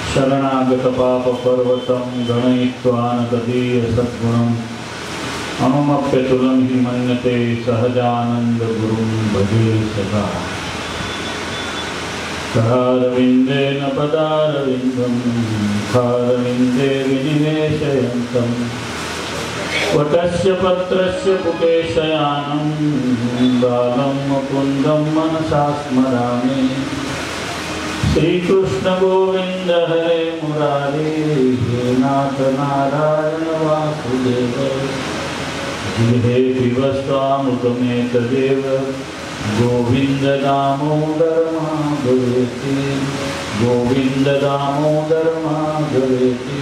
शरणागत पाप पर्वतं गणयित्वान तदीय सद्गुणम् अनुमप्य तुलं हि मन्यते सहजानंद गुरुं भजे सदा। करारविन्देन पदारविन्दं मुखारविन्दे विनिवेशयन्तं वटस्य पत्रस्य पुटे शयानं बालं मुकुन्दं मनसा स्मरामि। श्रीकृष्ण गोविंद हरे मुरारे हे नाथ नारायण वासुदेव हे पिबस्वामृतमेतदेव गोविंद दामोदर माधवेति गोविंद दामोदर माधवेति।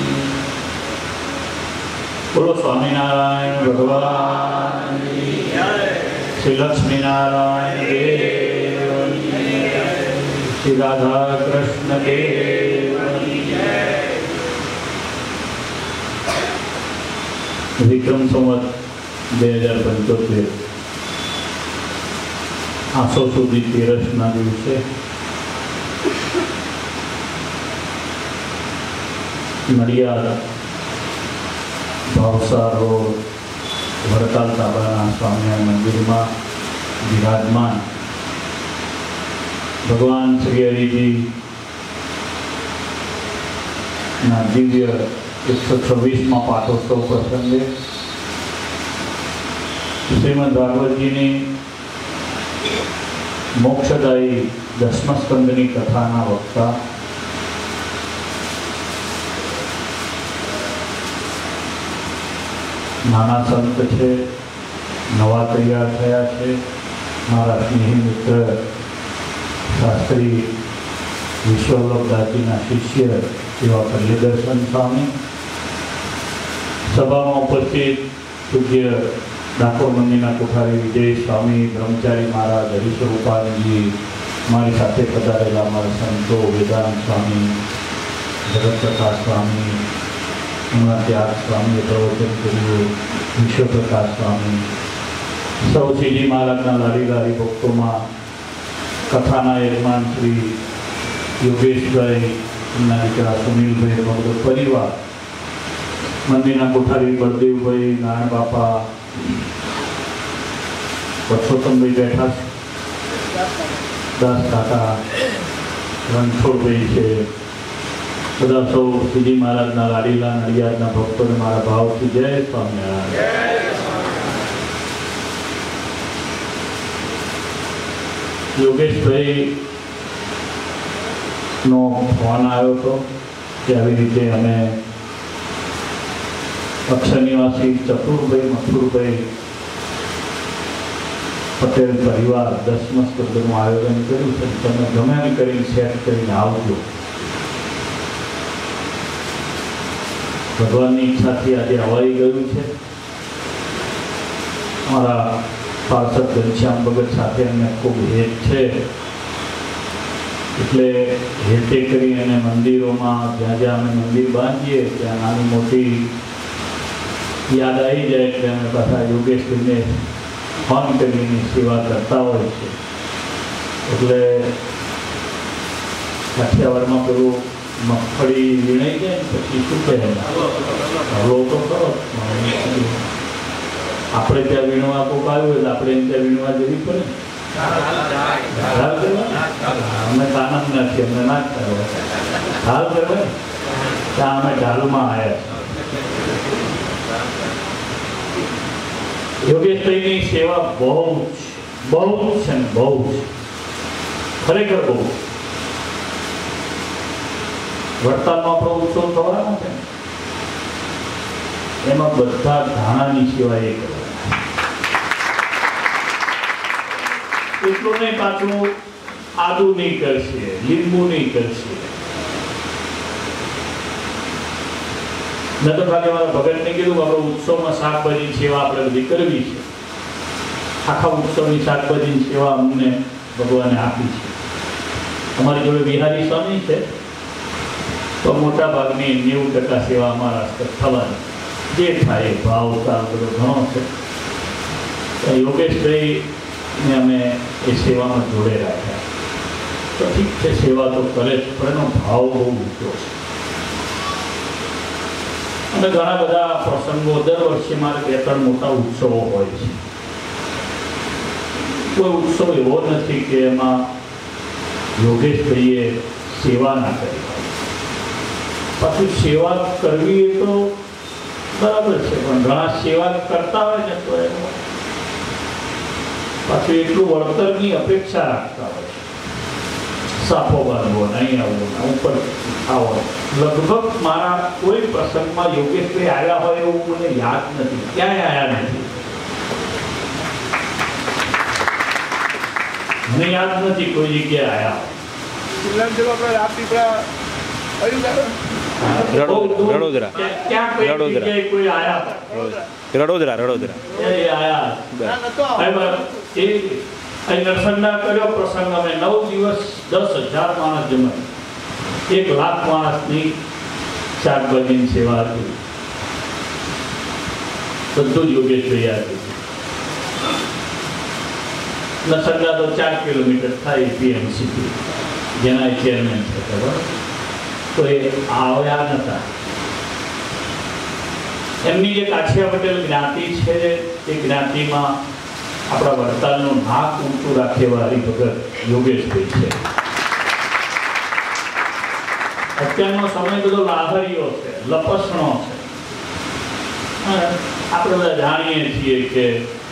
बोलो स्वामीनारायण भगवान श्री लक्ष्मी नारायण देव श्री राधा कृष्ण देव। विक्रम संवत 2075 આસો સુધી 13ના દિવસે નડિયાદ ભાવસાર રોડ વડતાલ તાબાના સ્વામિનારાયણ મંદિરમાં વિરાજમાન ભગવાન શ્રી હરિજી ના દિવ્ય 126માં પાઠોત્સવ પ્રસંગે શ્રીમદ ભાગવતજીની મોક્ષદાયી 10મા સ્કંદની કથાના વક્તા નાના સંત છે, નવા તૈયાર થયા છે, મારા સ્નેહી મિત્ર શાસ્ત્રી વિશ્વવલ્લભદાસજીના શિષ્ય એવા પ્રિયદર્શન સ્વામી, સભામાં ઉપસ્થિત પૂજ્ય ડાકોર મંદિરના કોઠારી વિજય સ્વામી, બ્રહ્મચારી મહારાજ, હરિસ્વરૂપાનંદજી, મારી સાથે પધારેલા મારા સંતો વેદાંત સ્વામી, જગત પ્રકાશ સ્વામી, ત્યાગ સ્વામીએ પ્રવચન કર્યું, વિશ્વપ્રકાશ સ્વામી, સૌ શ્રીજી મહારાજના લાડી લાડી ભક્તોમાં કથાના યજમાન શ્રી યોગેશભાઈ, એમના દીકરા સુનિલભાઈ, બધો પરિવાર, મંદિરના કોઠારી બળદેવભાઈ, નારાયણ બાપા, પરસોત્તમભાઈ બેઠા છે, દાસ કાકા, રણછોડભાઈ છે, બધા સૌ શ્રીજી મહારાજના લાડીલા નડિયાદના ભક્તોને મારા ભાવથી જય સ્વામિનારાયણ। યોગેશભાઈ નો ફોન આવ્યો હતો કે આવી રીતે અમે અક્ષર નિવાસી ચતુરભાઈ મથુરભાઈ પટેલ પરિવાર 10મા સ્કંદનું આયોજન કર્યું છે, તમે ગમે એમ કરીને સેટ કરીને આવજો। ભગવાનની ઈચ્છાથી આજે અવાઈ ગયું છે। અમારા પાર્ષદ ઘનશ્યામ ભગત સાથે અમને ખૂબ હેત છે, એટલે હેતે કરી અને મંદિરોમાં જ્યાં જ્યાં અમે મંદિર બાંધીએ ત્યાં નાની મોટી યાદ આવી જાય એટલે અમે પાછા યોગેશભાઈને ફોન કરીને સેવા કરતા હોય છે। એટલે કાઠિયાવાડમાં પેલું મગફળી વીણાઈ જાય ને પછી શું કહે હલો તો કરો, આપણે ત્યાં વીણવા કોક આવ્યું એટલે આપણે એને ત્યાં વીણવા જવી પડે। અમે કાનમ નથી, અમને ના જ કરવા હાલ કહેવાય, ત્યાં અમે ઢાલુમાં આવ્યા છીએ। યોગેશભાઈની સેવા બહુ છે ને બહુ છે, ખરેખર બહુ। વડતાલમાં આપણો ઉત્સવ થવાનો છે, એમાં બધા ધાણાની સેવા એ કરવાના, એટલું નહીં પાછું આદુ નહીં કરશે, લીંબુ નહીં કરશે। મેં તો ખાલી મારા ભગતને કીધું આપણો ઉત્સવમાં શાકભાજીની સેવા આપણે બધી કરવી છે, આખા ઉત્સવની શાકભાજીની સેવા અમને ભગવાને આપી છે। અમારી જોડે વિહારી સ્વામી છે તો મોટા ભાગની 90% સેવા અમારા થવાની, જે થાય ભાવ ઉતાર બધો ઘણો છે। યોગેશભાઈને અમે એ સેવામાં જોડે રાખ્યા। તો ઠીક છે, સેવા તો કરે છે, પણ એનો ભાવ બહુ ઊંચો છે. અને ઘણા બધા પ્રસંગો દર વર્ષે મારે 2-3 મોટા ઉત્સવો હોય છે. કોઈ ઉત્સવ એવો નથી કે એમાં યોગેશભાઈએ સેવા ના કરી. પાછું સેવા કરવી એ તો બરાબર છે, પણ ઘણા સેવા કરતા હોય ને તો એનું પાછું એટલું વળતરની અપેક્ષા રાખતા હોય છે. સાફો બાંધવો, નહીં આવવો, ઉપર આવો. લગભગ મારા કોઈ પ્રસંગમાં યોગેશભાઈ આવ્યા હોય એવું મને યાદ નથી, ક્યાંય આવ્યા નથી. મને યાદ નથી કોઈ જગ્યાએ આવ્યા. નરસંગના કર્યો પ્રસંગ, અમે 9 દિવસ 10,000 માણસ જમાય, 1 લાખ માણસની શાકભાજીની સેવા હતી. બધું જ યોગેશભાઈ હતી. નરસંગા તો 4 કિલોમીટર થાય પીએમસીથી, જેના ચેરમેન છે ખબર, તો એ આવ્યા નતા. એમની જે કાછિયા પટેલ જ્ઞાતિ છે, એ જ્ઞાતિમાં આપણા વડતાલનું નાક ઊંચું રાખે એવા હરિભગત યોગેશભાઈ છે. અત્યારનો સમય બધો લાહરીઓ છે, લપસણો છે. આપણે બધા જાણીએ છીએ કે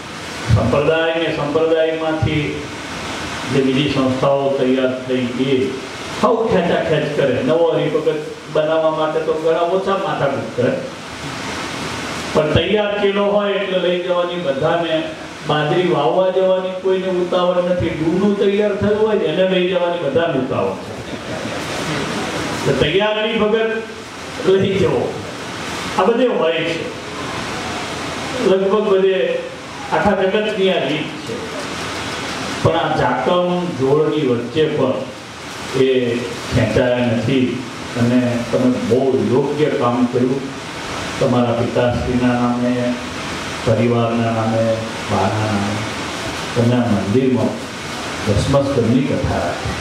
સંપ્રદાયમાંથી જે બીજી સંસ્થાઓ તૈયાર થઈ એ સૌ ખેંચાખેંચ કરે. નવો હરિભગત બનાવવા માટે તો ઘણા ઓછા માથાકૂટ કરે, પણ તૈયાર કિલો હોય એટલે લઈ જવાની, બધાને બાજરી વાવવા જવાની કોઈને ઉતાવળ નથી. ડૂનું તૈયાર થયું હોય એને લઈ જવાની બધાને ઉતાવળ છે. તૈયાર હરિભગત લઈ જવો, આ બધે હોય છે. લગભગ બધે આખા જગતની આ રીત છે. પણ આ જાકમ જોડની વચ્ચે પણ એ ખેંચાયા નથી. અને તમે બહુ યોગ્ય કામ કર્યું. તમારા પિતાશ્રીના નામે, પરિવારના નામે, બાના નામે તમે આ મંદિરમાં દસમસ્કંદની કથા રાખી.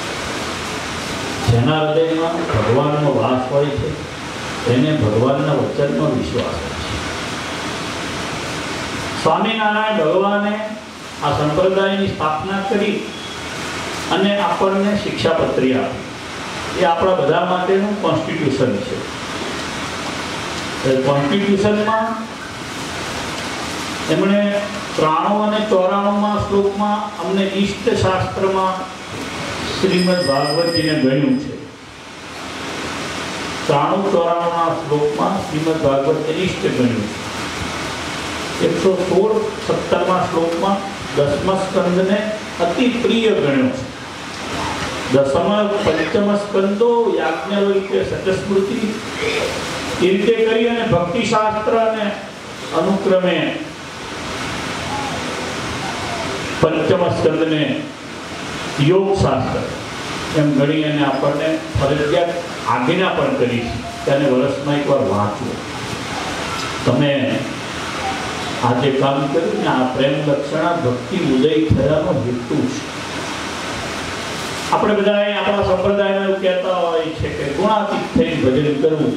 જેના હૃદયમાં ભગવાનનો વાસ હોય છે એને ભગવાનના વચનનો વિશ્વાસ હોય છે. સ્વામિનારાયણ ભગવાને આ સંપ્રદાયની સ્થાપના કરી અને આપણને શિક્ષાપત્રી આપી. એ આપણા બધા માટેનું કોન્સ્ટિટ્યુશન છે. કોન્સ્ટિટ્યુશનમાં એમણે 93 અને 94માં શ્લોકમાં અમને ઈષ્ટ શાસ્ત્રમાં શ્રીમદ ભાગવતજીને ગણ્યું છે. 93-94ના શ્લોકમાં શ્રીમદ ભાગવતને ઈષ્ટ ગણ્યું છે. 116-17માં શ્લોકમાં દસમા સ્કંદને અતિ પ્રિય ગણ્યો છે. દસમ પંચમ સ્કંદો યાજ્ઞવલ્ક્ય સચસ્મૃતિ એ રીતે કરી અને ભક્તિશાસ્ત્ર અને અનુક્રમે પંચમ સ્કંદને યોગ શાસ્ત્ર એમ ગણી અને આપણને ફરજિયાત આજ્ઞા પણ કરી છે. તેને વર્ષમાં એકવાર વાંચો. તમે આ જે કામ કર્યું ને આ પ્રેમ લક્ષણા ભક્તિ ઉદય થયાનો હેતુ છે. આપણે બધા આપણા સંપ્રદાયમાં એવું કહેતા હોય છે કે ગુણાતીત થઈને ભજન કરવું,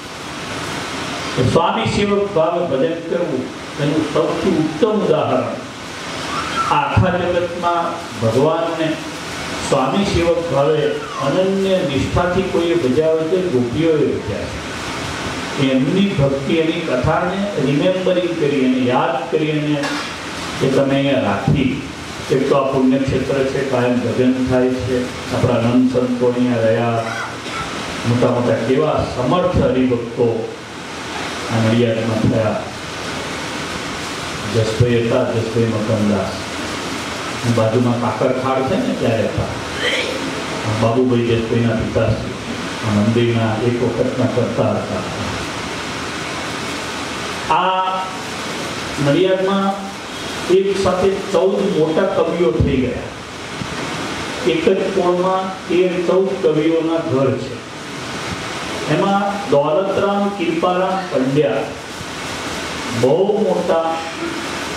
સ્વામી સેવક ભાવે ભજન કરવું એનું સૌથી ઉત્તમ ઉદાહરણ આખા જગતમાં ભગવાનને સ્વામી સેવક ભાવે અનન્ય નિષ્ઠાથી કોઈએ ભજાવે છે, ગોપીઓએ ભજ્યા છે. એમની ભક્તિ, એની કથાને રિમેમ્બરિંગ કરી અને યાદ કરી અને એ તમે અહીંયા રાખી. એક તો આ પુણ્યક્ષેત્ર છે, કાયમ ભજન થાય છે. આપણા નંદ સંતો અહીંયા રહ્યા, મોટા મોટા કેવા સમર્થ હરિભક્તો આ નડિયાદમાં થયા. જસભાઈ હતા, જસભાઈ મકનદાસ. બાજુમાં કાકરખાડ છે ને ત્યારે હતા બાબુભાઈ જસભાઈના પિતાશ્રી. આ મંદિરના એક વખતના કરતા હતા. આ નડિયાદમાં એક સાથે 14 મોટા કવિઓ થઈ ગયા. એક જ કોણમાં 13-14 કવિઓના ઘર છે. એમાં દોલતરામ કૃપારામ પંડ્યા બહુ મોટા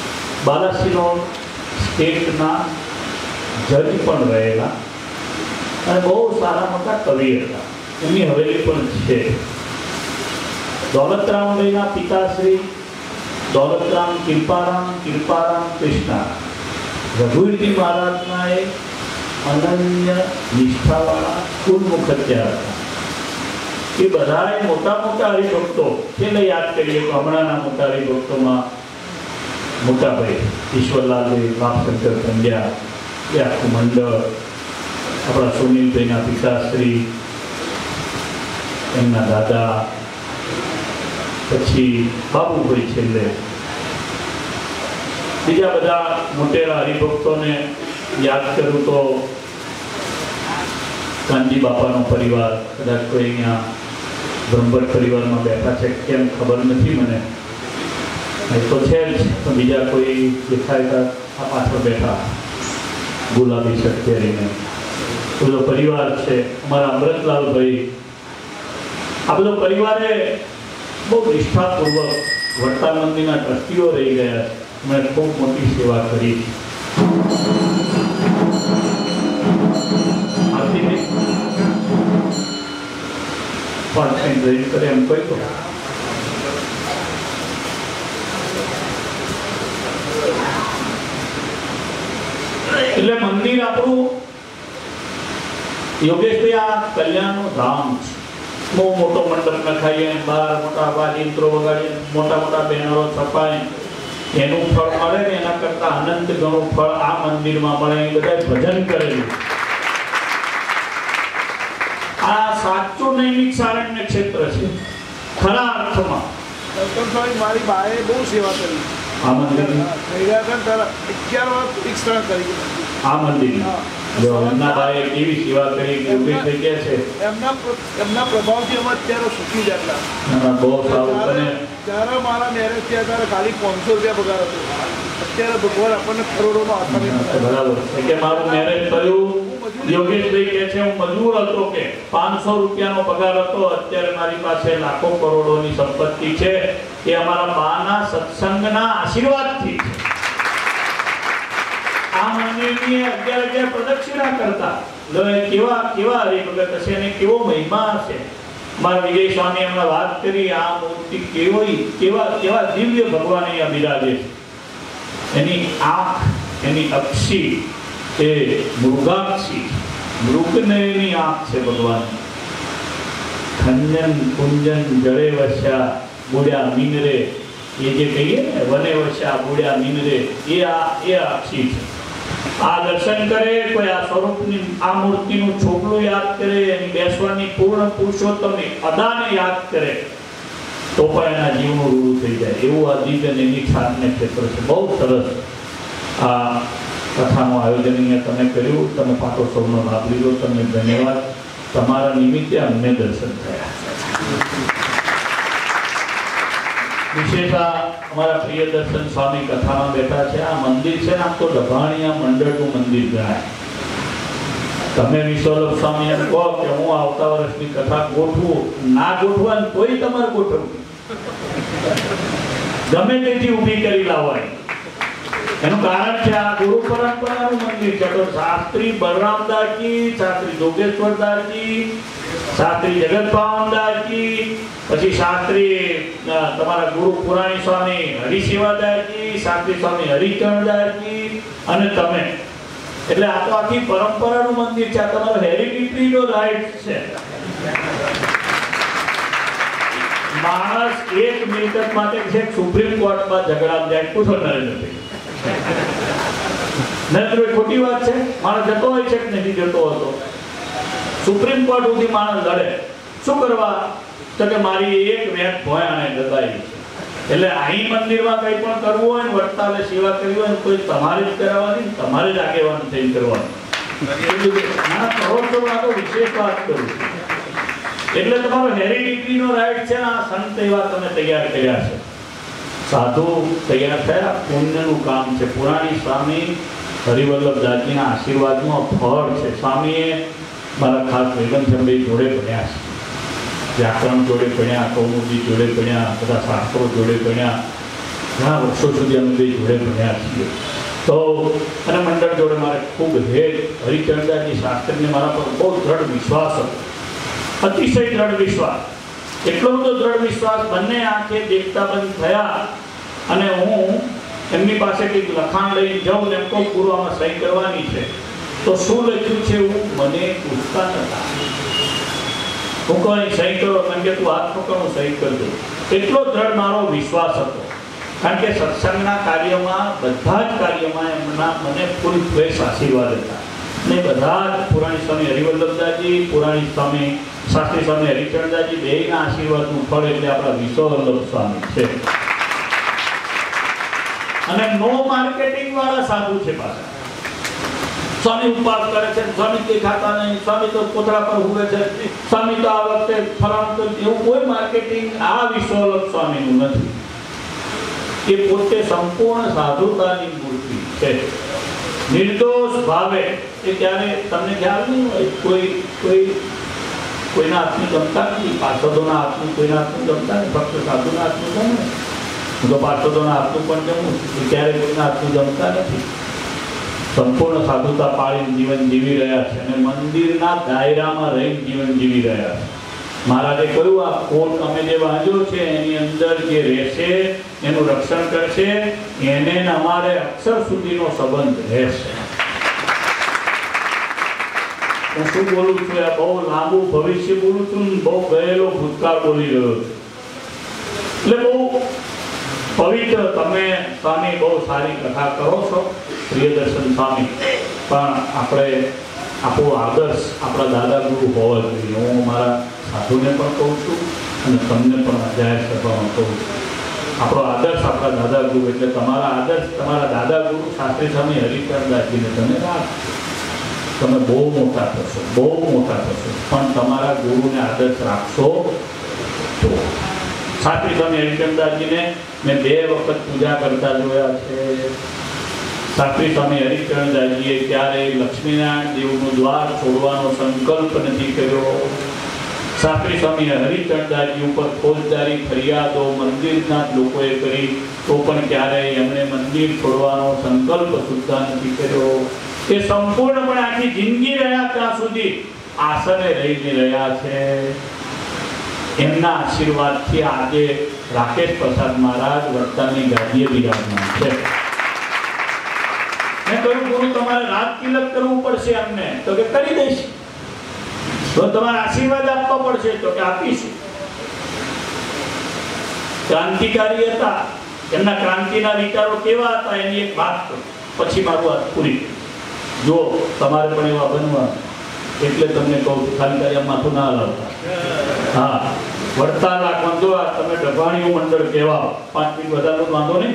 બાલાસિનોર સ્ટેટના જજ પણ રહેલા અને બહુ સારા મોટા કવિ હતા. એમની હવેલી પણ છે. દોલતરામભાઈના પિતાશ્રી દોલતરામ કૃપારામ કૃષ્ણા રઘુવીરજી મહારાજના એક અનન્ય નિષ્ઠાવાળા કુલ મુખત્યાર હતા. એ બધાએ મોટા મોટા હરિભક્તો છેલ્લે યાદ કરીએ તો હમણાંના મોટા હરિભક્તોમાં મોટાભાઈ ઈશ્વરલાલભાઈ બાપશંકર પંડ્યા, એ આખું મંડળ, આપણા સુનિલભાઈના પિતાશ્રી, એમના દાદા, પછી બાબુભાઈ, છેલ્લે બીજા બધા મોટેરા હરિભક્તોને યાદ કરું તો કાનજી બાપાનો પરિવાર, કદાચ કોઈ અહીંયા બ્રહ્મભટ્ટ પરિવારમાં બેઠા છે કેમ ખબર નથી મને, એ તો છે જ, પણ બીજા કોઈ દેખાય આ પાછળ બેઠા ગુલાબી શર્ટ પહેરીને બધો પરિવાર છે. અમારા અમૃતલાલભાઈ, આ બધો પરિવારે બહુ નિષ્ઠાપૂર્વક વર્તા મંદિરના ટ્રસ્ટીઓ રહી ગયા છે. મેં ખૂબ મોટી સેવા કરી. પણ કંઈ કરે એમ કહી દો. એટલે મંદિર આપણું યોગેશભાઈ આ કલ્યાણનું ધામ છે. બહુ મોટો મંડપ નખાઈએ, બહાર મોટા વાજિંત્રો વગાડીએ, મોટા મોટા બેનરો છપાય, એનું ફળ મળે ને એના કરતા અનંત ગણું ફળ આ મંદિરમાં મળે. એ બધા ભજન કરેલું. આ સાચું નૈમિક સારણ્ય ક્ષેત્ર છે ખરા અર્થમાં. મારી બાએ બહુ સેવા કરી આ મંદિર. 11 વાર પ્રતિષ્ઠા કરી આ મંદિર જો એમના બાએ કેવી સેવા કરી યોગેશભાઈ કહે છે. એમના પ્રભાવથી અમે અત્યારે સુખી જતા. બહુ સારું. અને ત્યારે મારા મેરેજ થયા ત્યારે ખાલી 500 રૂપિયા પગાર હતો. અત્યારે ભગવાન આપણને કરોડોમાં આપે. બરાબર કે મારું મેરેજ થયું, યોગેશભાઈ કહે છે હું મજૂર હતો કે 500 રૂપિયાનો પગાર હતો, અત્યારે મારી પાસે લાખો કરોડોની સંપત્તિ છે. એ અમારા બાના સત્સંગના આશીર્વાદથી છે. આ મંદિરની 11 પ્રદક્ષિણા કરતા કેવા કેવા હરિભગત હશે અને કેવો મહિમા હશે. મારા વિજય સ્વામી એમણે વાત કરી આ મૂર્તિ કેવા દિવ્ય ભગવાન અહીંયા બિરાજે છે. એની આંખ, એની અક્ષી એ મૃગાક્ષી, મૃગને આંખ છે ભગવાન. ખંજન કુંજન જળે વસ્યા બુડ્યા મીનરે, એ જે કહીએ ને વને વસ્યા બુડ્યા મીનરે, એ અક્ષી છે. આ દર્શન કરે કોઈ, આ સ્વરૂપની આ મૂર્તિનું છોકલું યાદ કરે, એની બેસવાની પૂર્ણ પુરુષોત્તમ અદાને યાદ કરે તો પણ એના જીવનું રૂડું થઈ જાય. એવું આ દિવ્ય નૈમિક સારણ્ય ક્ષેત્ર છે. બહુ સરસ આ કથાનું આયોજન અહીંયા તમે કર્યું. તમે પાકો સૌનો લાભ લીધો. તમને ધન્યવાદ. તમારા નિમિત્તે અમને દર્શન થયા. વિશેષ અમારા પ્રિયદર્શન સ્વામી કથામાં બેઠા છે. આ મંદિર છે ને આમ તો દભાણિયા મંડળનું મંદિર ગણાય. તમે વિશ્વલભ સ્વામી એમ કહો કે હું આવતા વર્ષની કથા ગોઠવું, ના ગોઠવા તોય તમારે ગોઠવવું, ગમે તેથી ઊભી કરી લાવવાની. એનું કારણ છે આ ગુરુ પરંપરાનું મંદિર છે. તો શાસ્ત્રી બલરામદાસજી, શાસ્ત્રી જોગેશ્વરદાસજી, શાસ્ત્રી જગતભાવનદાસજી, પછી શાસ્ત્રી તમારા ગુરુ પુરાણી સ્વામી હરિશેવાદાસજી, શાસ્ત્રી સ્વામી હરિચરણદાસજી અને તમે. એટલે આ તો આખી પરંપરાનું મંદિર છે. આ તમારો હેરિડિટરીનો રાઈટ છે. માણસ એક મિલકત માટે છે સુપ્રીમ કોર્ટમાં ઝઘડા જાય, પૂછો નરેન્દ્રભાઈ. નરેન્દ્ર ખોટી વાત છે? માણસ જતો હોય છે કે નથી જતો હતો? સુપ્રીમ કોર્ટ સુધી માણસ લડે. શું કરવા? તો કે મારી એક વેટ ભોયાણે દબાઈ છે. એટલે અહીં મંદિરમાં કંઈ પણ કરવું હોય ને, વડતાલે સેવા કરવી હોય ને, કોઈ તમારે જ કરાવવાની, તમારે જ આગેવાન થઈને કરવાની. તો વિશેષ વાત કરું. એટલે તમારો હેરિડિટરીનો રાઈટ છે. આ સંત એવા તમે તૈયાર કર્યા છે, સાધુ તૈયાર થયા. પુણ્યનું કામ છે. પુરાણી સ્વામી હરિવલ્લભદાસજીના આશીર્વાદનો ફળ છે. સ્વામીએ મારા ખાસ વેગમચંદભાઈ જોડે ભણ્યા છે. વ્યાકરણ જોડે ભણ્યા, કૌમુદી જોડે ભણ્યા, બધા શાસ્ત્રો જોડે ભણ્યા. ઘણા વર્ષો સુધી અમે બે જોડે ભણ્યા છીએ. તો અને મંડળ જોડે મારે ખૂબ હરિચંદ્રજી શાસ્ત્રીને મારા પર બહુ દ્રઢ વિશ્વાસ હતો, અતિશય દ્રઢ વિશ્વાસ, એટલો બધો દ્રઢ વિશ્વાસ. બંને આંખે દેખતા બંધ થયા અને હું એમની પાસે કંઈક લખાણ લઈને જાઉં ને એમ કહું ગુરુ આમાં સહી કરવાની છે, તો શું લખ્યું છે એવું મને પૂછતા નતા. હું કહું સહી કરો, કારણ કે તું હાથ પકડ હું સહી કરી દઉં. એટલો દ્રઢ મારો વિશ્વાસ હતો, કારણ કે સત્સંગના કાર્યમાં બધા જ કાર્યમાં એમના મને ફૂલ ફ્રેશ આશીર્વાદ હતા. ને બધા જ પુરાણી સ્વામી હરિવલ્લભદાસજી, પુરાણી સ્વામી શાસ્ત્રી સ્વામી હરિચંદ્રજી બેયના આશીર્વાદનું ફળ એટલે આપણા વિશ્વવલ્લભ સ્વામી છે. અને નો માર્કેટિંગ વાળા સાધુ છે પાછા. સ્વામી ઉપવાસ કરે છે, સ્વામી કે ખાતા નહીં, સ્વામી તો કોથળા પર હુવે છે, સ્વામી તો આ વખતે ફલાણું તો, એવું કોઈ માર્કેટિંગ આ વિશ્વવલ્લભ સ્વામીનું નથી. એ પોતે સંપૂર્ણ સાધુતાની મૂર્તિ છે, નિર્દોષ ભાવે. એ ત્યારે તમને ખ્યાલ નહીં હોય, કોઈના હાથનું જમતા નથી, પાર્ષદોના હાથનું કોઈના હાથનું જમતા નહીં, ફક્ત સાધુના હાથનું જમે. હું તો પાર્ષદોના હાથનું પણ જમું છું, ક્યારે કોઈના હાથનું જમતા નથી. સંપૂર્ણ સાધુતા પાળીને જીવન જીવી રહ્યા છે અને મંદિરના દાયરામાં રહીને જીવન જીવી રહ્યા છે. મહારાજે કહ્યું આ કોટ અમે જે બાંધ્યો છે એની અંદર જે રહેશે એનું રક્ષણ કરશે, એને અમારે અક્ષર સુધીનો સંબંધ રહેશે. હું શું બોલું છું, આ બહુ લાંબુ ભવિષ્ય બોલું છું, બહુ ગયેલો ભૂતકાળ બોલી રહ્યો છું. એટલે બહુ પવિત્ર. તમે સ્વામી બહુ સારી કથા કરો છો, પ્રિયદર્શન સ્વામી, પણ આપણે આપણો આદર્શ આપણા દાદા ગુરુ હોવા જોઈએ. હું મારા સાધુને પણ કહું છું અને તમને પણ જાહેર સભામાં કહું છું, આપણો આદર્શ આપણા દાદા ગુરુ. એટલે તમારા આદર્શ તમારા દાદા ગુરુ શાસ્ત્રી સ્વામી હરિચંદ્રજીને તમે રાખો. તમે બહુ મોટા થશો, બહુ મોટા થશો, પણ તમારા ગુરુને આદર્શ રાખશો તો. શાસ્ત્રી સ્વામી હરિચંદ્રજીને મેં 2 વખત પૂજા કરતા જોયા છે. શાસ્ત્રી સ્વામી હરિચંદ્રજીએ ક્યારેય લક્ષ્મીનારાયણ દેવનું દ્વાર છોડવાનો સંકલ્પ નથી કર્યો. શાસ્ત્રી સ્વામી હરિચંદ્રજી ઉપર ફોજદારી ફરિયાદો મંદિરના લોકોએ કરી તો પણ ક્યારેય એમણે મંદિર છોડવાનો સંકલ્પ સુદ્ધા નથી કર્યો. એ સંપૂર્ણપણે આખી જિંદગી રહ્યા ત્યાં સુધી આસને રહીને રહ્યા છે. એમના આશીર્વાદથી આજે રાકેશ પ્રસાદ મહારાજ વર્તાની ગાદીએ બિરાજમાન છે. મેં કહ્યું ગુરુ તમારે રાત તિલક કરવું પડશે અમને, તો કે કરી દઈશ. તો તમારે આશીર્વાદ આપવા પડશે, તો કે આપીશું. ક્રાંતિકારી હતા, એમના ક્રાંતિના વિચારો કેવા હતા એની એક વાત કરું, પછી મારું વાત પૂરી. જો તમારે પણ એવા બનવા, એટલે તમને કહું છું, ખાલી કાર્ય માથું ના હલાવતા. હા, વડતાલ વાંધો, તમે ડભાણીઓ મંડળ કહેવા, 5 મિનિટ વધારે વાંધો નહીં.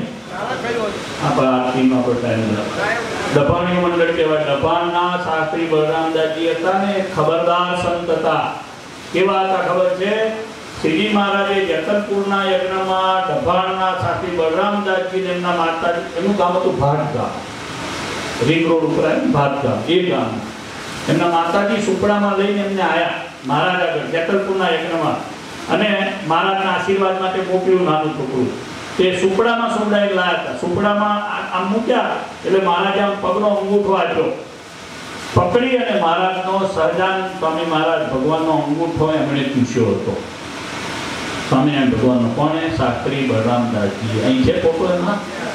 ડભાણીઓ મંડળ કહેવાય. ડભાણના શાસ્ત્રી બલરામદાસજી હતા ને, ખબરદાર સંત હતા. કેવા હતા ખબર છે? શ્રીજી મહારાજે જતનપુરના યજ્ઞમાં ડભાણના શાસ્ત્રી બલરામદાસજી એમના માતાજી, એમનું ગામ હતું ભાટગામ, રીંગ રોડ ઉપર ભાટગામ, એ ગામ. એમના માતાજી સુપડામાં લઈને એમને આવ્યા મહારાજ આગળ જેતલપુરના યજ્ઞમાં, અને મહારાજના આશીર્વાદ માટે મોકલ્યું નાનું છોકરું. તે સુપડામાં સુવડાઈને લાયા હતા. સુપડામાં આમ મૂક્યા એટલે મહારાજે આમ પગનો અંગૂઠો આપ્યો, પકડી અને મહારાજનો સહજાનંદ સ્વામી મહારાજ ભગવાનનો અંગૂઠો એમણે ચૂસ્યો હતો. સ્વામિનારાયણ ભગવાનનો. કોણે? શાસ્ત્રી બલરામદાસજી. અહીં છે ફોટો એમાં.